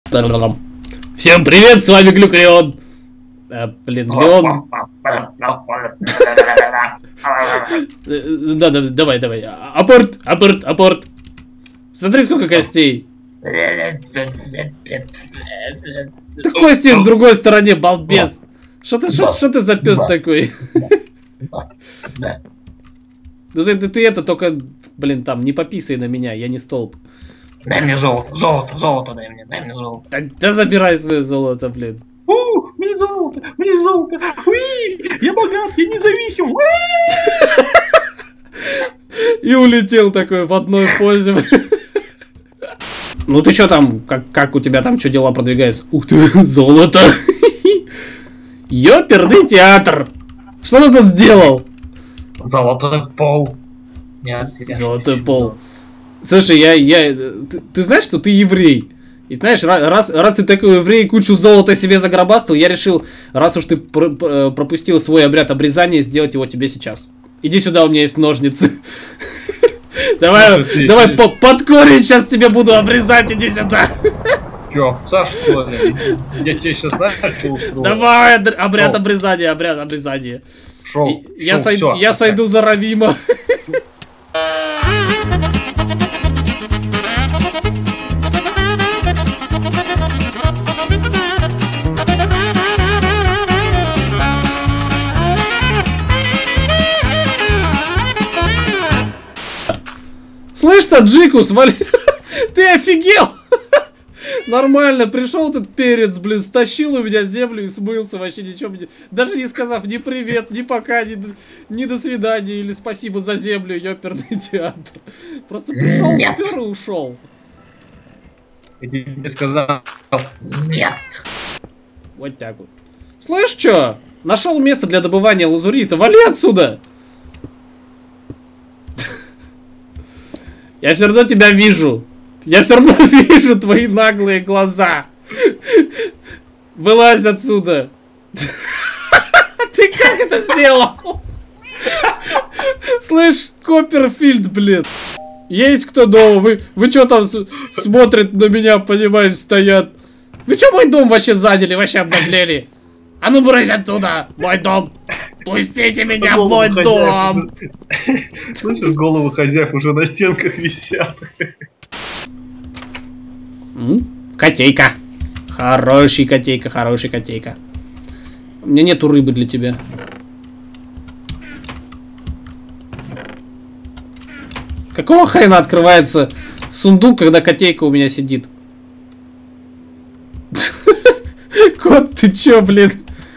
Всем привет, с вами Глюк Леон. Блин, Леон. Да, давай. Апорт. Смотри, сколько костей. Да кости с другой стороне, балбес. Что ты за пес такой? Ну ты это только, блин, там, не пописай на меня, я не столб. Дай мне золото дай мне золото. Да забирай свое золото, блин. Мне золото, уи, я богат, я независим, И улетел такой в одной позе. Ну ты что там, как у тебя там, что дела продвигаются? Ух ты, золото. Ёперный театр. Что ты тут сделал? Золотой пол. Золотой пол. Слушай, ты знаешь, что ты еврей? И знаешь, раз ты такой еврей, кучу золота себе загробастал, я решил, раз уж ты пропустил свой обряд обрезания, сделать его тебе сейчас. Иди сюда, у меня есть ножницы. Давай под корень сейчас тебе буду обрезать, иди сюда. Чё, овца что ли? Я тебе сейчас знаю, что устрою. Давай, обряд обрезания. Шоу, я сойду за Равима. Слышь, таджику, свали. Ты офигел? Нормально, пришел этот перец, блин, стащил у меня землю и смылся, вообще ничего мне... Даже не сказав ни привет, ни пока, ни до свидания, или спасибо за землю, ёперный театр. Просто пришел, спер и ушел. Я тебе сказал нет. Вот так вот. Слышь, чё? Нашел место для добывания лазурита, вали отсюда! Я все равно тебя вижу. Я все равно вижу твои наглые глаза. Вылазь отсюда. Ты как это сделал? Слышь, Копперфильд, блин. Есть кто дома? Вы что там смотрят на меня, понимаешь, стоят? Вы что мой дом вообще заняли? Вообще обнаглели? А ну брысь оттуда, мой дом. Пустите меня в мой дом. Слышишь, головы хозяев уже на стенках висят. Котейка. Хороший котейка. У меня нету рыбы для тебя. Какого хрена открывается сундук, когда котейка у меня сидит? Кот, ты чё, блин?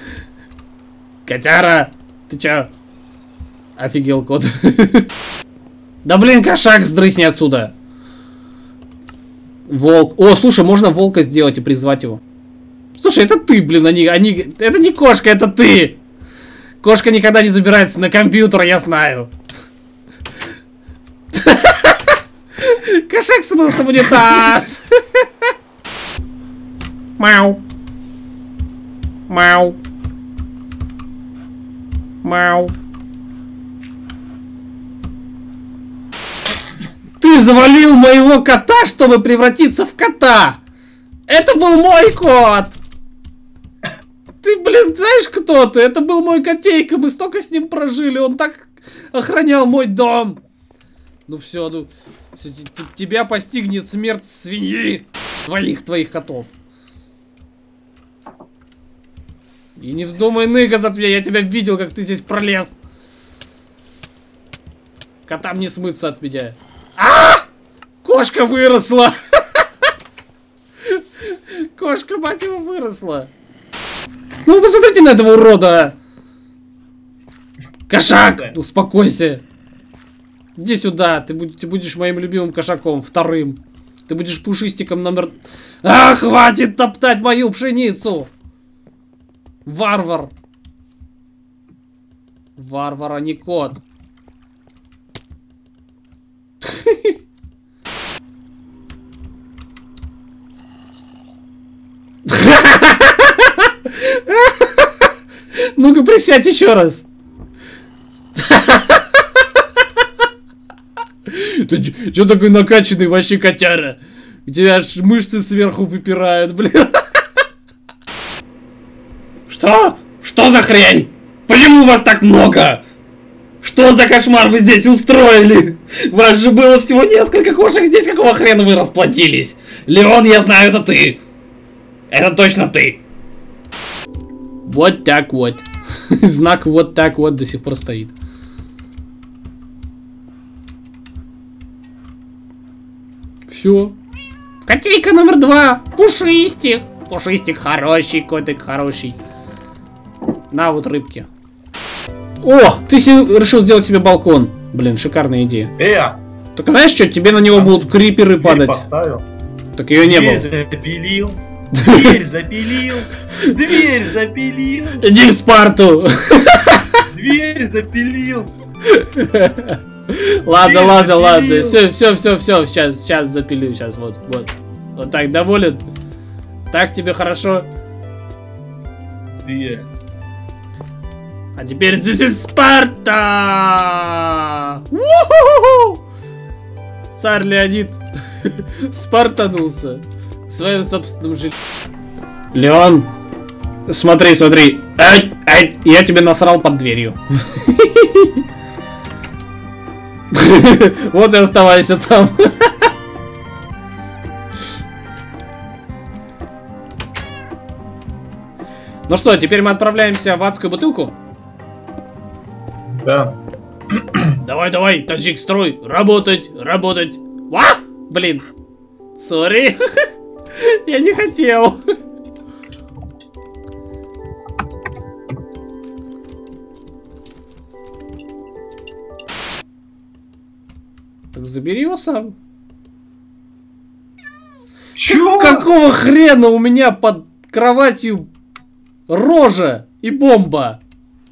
Котяра, ты чё? Офигел, кот. Да блин, кошак, сдрысни отсюда. Волк. О, слушай, можно волка сделать и призвать его. Слушай, это ты, блин, это не кошка, это ты. Кошка никогда не забирается на компьютер, я знаю. Кошак смылся в унитаз. Мяу. Ты завалил моего кота, чтобы превратиться в кота! Это был мой кот! Ты, блин, знаешь, кто ты? Это был мой котейка, мы столько с ним прожили, он так охранял мой дом. Ну все, ну, тебя постигнет смерть свиньи, твоих котов. И не вздумай ныкаться от меня, я тебя видел, как ты здесь пролез. Котам не смыться от меня. Кошка выросла! Кошка, мать его, выросла! Ну, посмотрите на этого урода! Кошак! Успокойся! Иди сюда, ты будешь моим любимым кошаком, вторым. Ты будешь пушистиком номер... хватит топтать мою пшеницу! Варвар! Варвар, а не кот. Ну-ка, присядь еще раз. Ты что такой накачанный вообще котяра? У тебя аж мышцы сверху выпирают, блин. Что? Что за хрень? Почему вас так много? Что за кошмар вы здесь устроили? Вас же было всего несколько кошек здесь, какого хрена вы расплатились? Леон, я знаю, это ты. Это точно ты. Вот так вот. Знак вот так вот до сих пор стоит. Все. Котейка номер 2. Пушистик. Пушистик хороший, котик хороший. На вот рыбки. О, ты решил сделать себе балкон. Блин, шикарная идея. Только знаешь что, тебе на него будут криперы падать. Поставил. Так ее не было. Запилил. Дверь запилил. Дверь запилил. Иди в Спарту. Дверь запилил. Ладно, ладно, ладно. Все. Сейчас запилю. Сейчас, вот. Вот так, доволен? Так тебе хорошо? Где? А теперь здесь is Спарта! У-ху-ху-ху! Царь Леонид спартанулся в своем собственном жилье. Леон, смотри. Я тебе насрал под дверью. Вот и оставайся там. Ну что, теперь мы отправляемся в адскую бутылку? Да. Давай, таджик, строй. Работать. А! Блин. Сори. Я не хотел. Так забери его сам. Чё? Какого хрена у меня под кроватью рожа и бомба?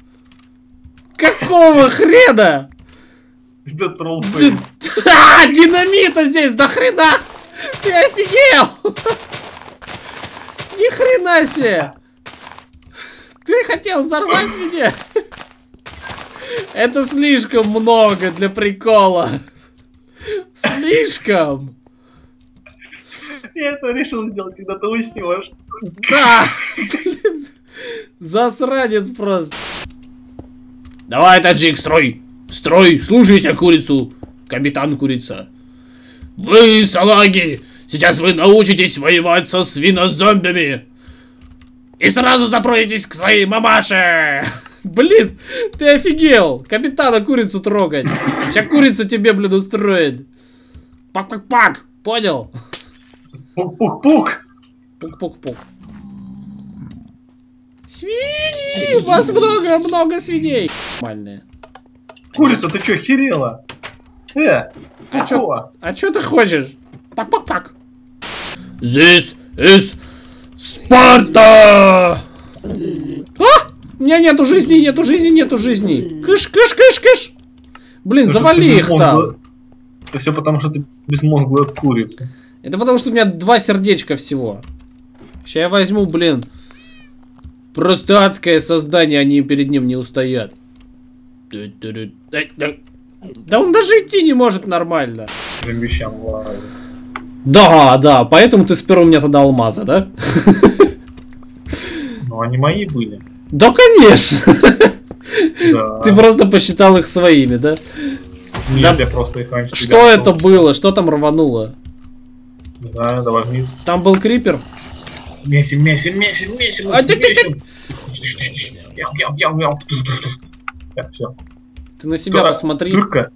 Какого хрена? Это тролл. Динамита здесь до хрена! Ты офигел? Ни хрена себе! Ты хотел взорвать меня? Это слишком много для прикола. Слишком. Я это решил сделать, когда ты уснешь. Да! Блин. Засранец просто. Давай, таджик, строй! Строй, слушайся курицу, капитан курица. Вы, салаги, сейчас вы научитесь воевать со свинозомбиями. И сразу запроетесь к своей мамаше. Блин, ты офигел. Капитана курицу трогать. Сейчас курица тебе, блин, устроит. Пак-пак-пак, понял? Пук-пук-пук. Пук-пук-пук. Свиньи! У вас много свиней. Нормальные. Курица, ты чё, херела? А чё ты хочешь? Пак-пак-пак. This is Sparta! А! У меня нету жизни. Кыш. Блин, завали их там. Это все потому, что ты безмозглая курица. Это потому, что у меня 2 сердечка всего. Сейчас я возьму, блин. Просто адское создание, они перед ним не устоят. Да он даже идти не может нормально. Да, поэтому ты спер у меня тогда алмазы, да? Ну, они мои были. Да, конечно. Да. Ты просто посчитал их своими, да? Нет, я просто их раньше... Что это было? Что там рвануло? Да, давай вниз. Там был крипер? Месим. Так, все. Ты на себя посмотри. Дырка.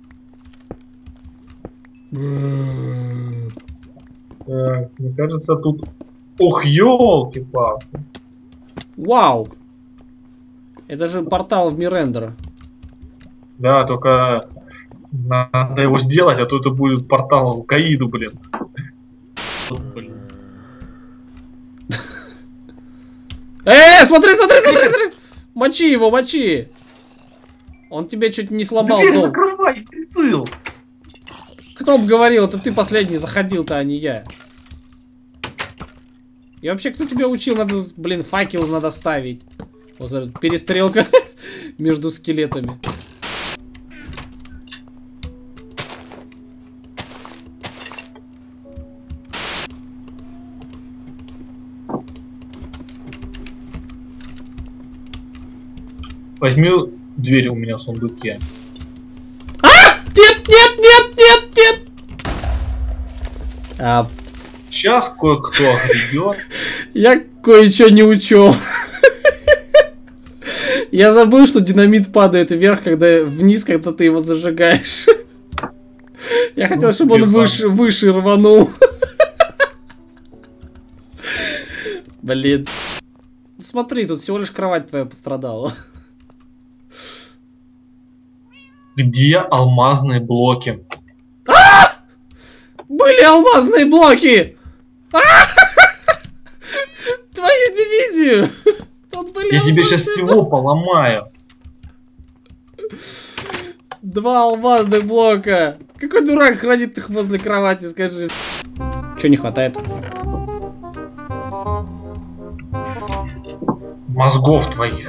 Мне кажется, тут... Ох, ёлки-палки. Вау. Это же портал в мир Эндера. Да, только надо его сделать, а то это будет портал в Каиду, блин. Смотри! Мочи его, мочи! Он тебе чуть не сломал дверь дом. закрывай, прицел! Кто бы говорил, это ты последний заходил-то, а не я. И вообще, кто тебя учил, надо, блин, факел надо ставить. Вот, перестрелка между скелетами. Возьми дверь у меня в сундуке. Нет, нет, нет, нет, нет! Сейчас кое-кто грядет. Я кое-что не учел. Я забыл, что динамит падает вверх, когда вниз, когда ты его зажигаешь. Я хотел, чтобы он выше рванул. Блин. Смотри, тут всего лишь кровать твоя пострадала. Где алмазные блоки? Были алмазные блоки! Твою дивизию! Тут были Я тебе сейчас всего поломаю. 2 алмазных блока! Какой дурак хранит их возле кровати, скажи. Чего не хватает? Мозгов твоих.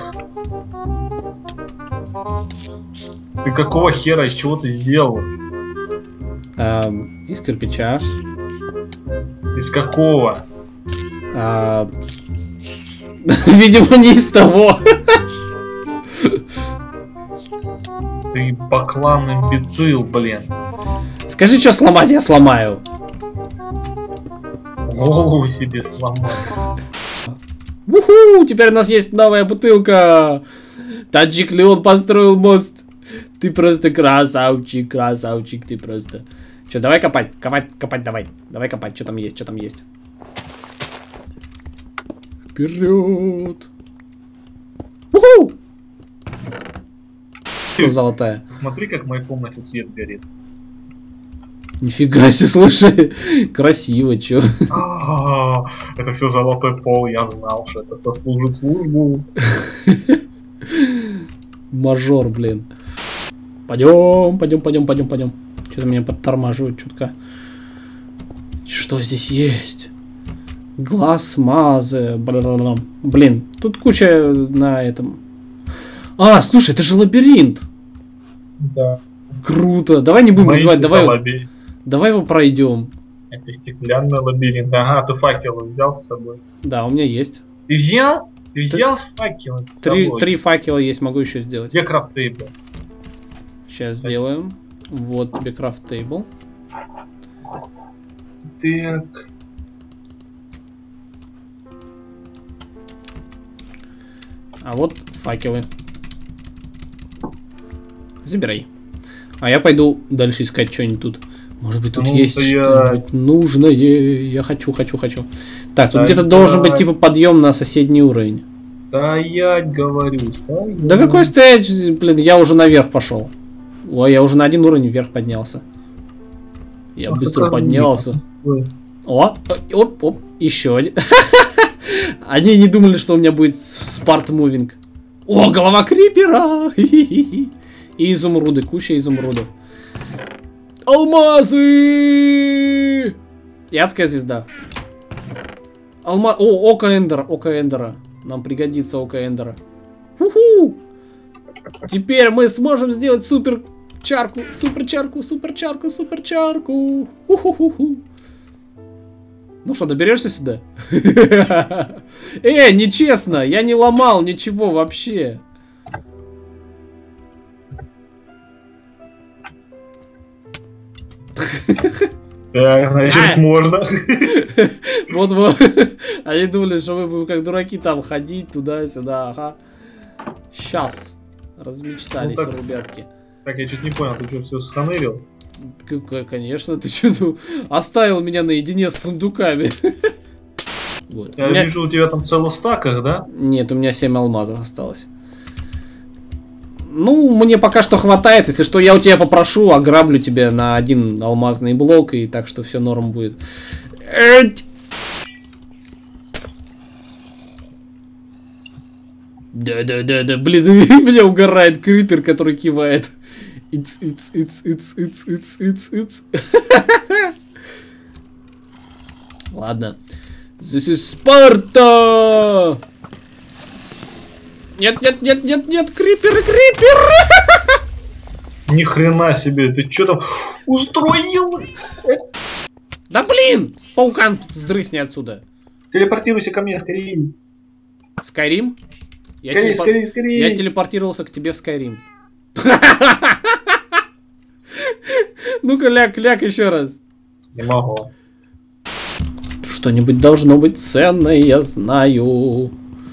Ты какого хера, из чего ты сделал? Из кирпича. Из какого? Видимо, не из того. Ты баклан имбецил, блин. Скажи, что сломать, я сломаю. Голову себе сломал. Уху, теперь у нас есть новая бутылка. Таджик Леон построил мост. Ты просто красавчик, красавчик, ты просто. Че, давай копать, копать, давай. Давай копать, что там есть, что там есть. Вперед. Уху! Что золотая? Смотри, как в моей комнате свет горит. Нифига себе, слушай. Красиво, чё. Это все золотой пол, я знал, что это сослужит службу. Мажор, блин. Пойдем. Что-то меня подтормаживает чутка. Что здесь есть? Глаз мазы. Блин, тут куча на этом. Слушай, это же лабиринт. Да. Круто. Давай не будем развивать, давай его пройдем. Это стеклянный лабиринт. Ага, ты факелы взял с собой? Да, у меня есть. Ты взял? Ты взял факелы с собой? 3 факела есть, могу еще сделать. Где крафт-тейбл? Сейчас сделаем. Вот тебе крафт-тейбл. Так. А вот факелы. Забирай. А я пойду дальше искать что-нибудь тут. Может быть, тут есть что-нибудь нужное. Я хочу. Так, тут где-то должен быть типа подъем на соседний уровень. Стоять, говорю, стоять. Да какой стоять, блин, я уже наверх пошел. Ой, я уже на 1 уровень вверх поднялся. Я быстро поднялся. Оп, еще один. Они не думали, что у меня будет спарт-мувинг. О, голова крипера! И изумруды, куча изумрудов. Алмазы! И адская звезда. Око Эндера. Нам пригодится око Эндера. Уху! Теперь мы сможем сделать суперчарку. Уху-ху-ху. Ну что, доберешься сюда? Нечестно, я не ломал ничего вообще. Значит, можно. Вот. Они думали, что вы будете как дураки там ходить туда-сюда. Ага. Сейчас. Размечтались, ребятки. Так, я чуть не понял, ты что, все сханырил? Конечно, ты что, оставил меня наедине с сундуками. Вот. Я вижу, у тебя там целый стаках, да? Нет, у меня 7 алмазов осталось. Ну, мне пока что хватает. Если что, я у тебя попрошу, ограблю тебя на 1 алмазный блок, и так что все норм будет. Да. Блин, меня угорает крипер, который кивает. It's. Ладно. This is Sparta! Нет, крипер! Ни хрена себе, ты что там устроил? Да блин! Паукан, вздрысни отсюда. Телепортируйся ко мне, скорее. Скайрим? Скорее. Я телепортировался к тебе в Skyrim. Ну-ка, ляг еще раз. Не могу. Что-нибудь должно быть ценное, я знаю.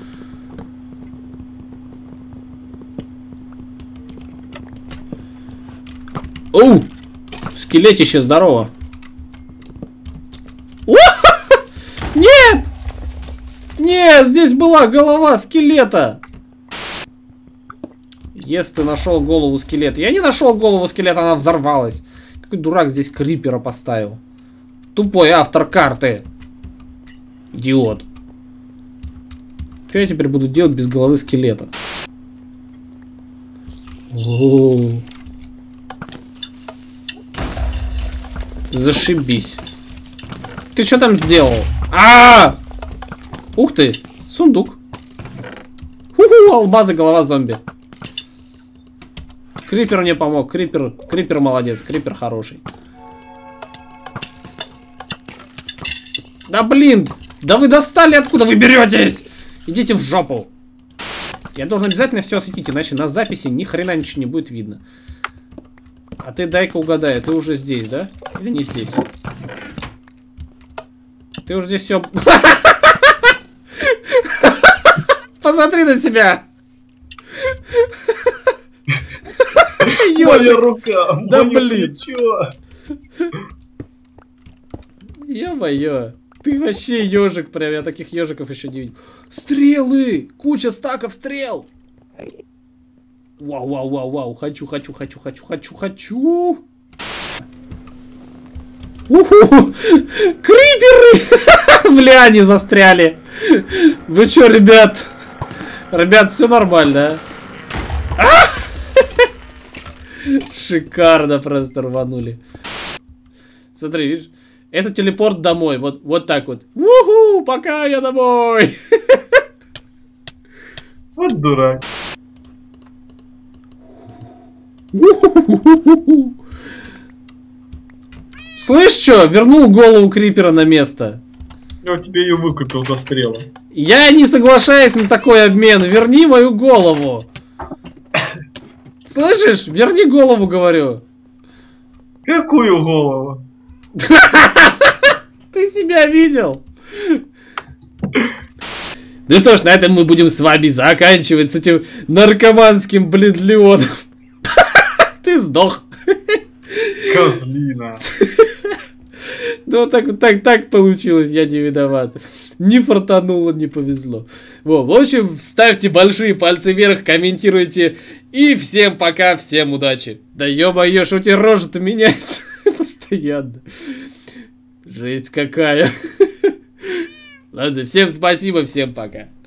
Оу! Скелетище, здорово. Нет! Нет, здесь была голова скелета. Если ты нашел голову скелета. Я не нашел голову скелета, она взорвалась. Какой дурак здесь крипера поставил. Тупой автор карты. Идиот. Что я теперь буду делать без головы скелета? О-о-о. Зашибись. Ты что там сделал? Ух ты, сундук. Алмазы, голова зомби. Крипер мне помог. Крипер молодец. Крипер хороший. Да блин! Да вы достали, откуда вы беретесь? Идите в жопу. Я должен обязательно все осветить, иначе на записи ни хрена ничего не будет видно. А ты дай-ка угадай, ты уже здесь, да? Или не здесь? Ты уже здесь все... Посмотри на себя! Моя рука! Да блин! Плечо. Ё-моё! Ты вообще ежик прям, я таких ежиков еще не видел. Стрелы! Куча стаков стрел! Вау! Хочу! Уху! Криперы! Бля, они застряли! Вы чё, ребят? Ребят, все нормально, а? Шикарно просто рванули. Смотри, видишь? Это телепорт домой. Вот так вот. Уху! Пока, я домой! Вот дурак. Слышь, что? Вернул голову крипера на место. Я тебе ее выкупил за стрелы. Я не соглашаюсь на такой обмен. Верни мою голову. Слышишь? Верни голову, говорю. Какую голову? Ты себя видел? Ну что ж, на этом мы будем с вами заканчивать с этим наркоманским, блин, Леоном. Ты сдох. Козлина. Ну так получилось, я не виноват. Не фартануло, не повезло. Вот, в общем, ставьте большие пальцы вверх, комментируйте. И всем пока, всем удачи. Да ё-моё, что у тебя рожа-то меняется постоянно. Жесть какая. Ладно, всем спасибо, всем пока.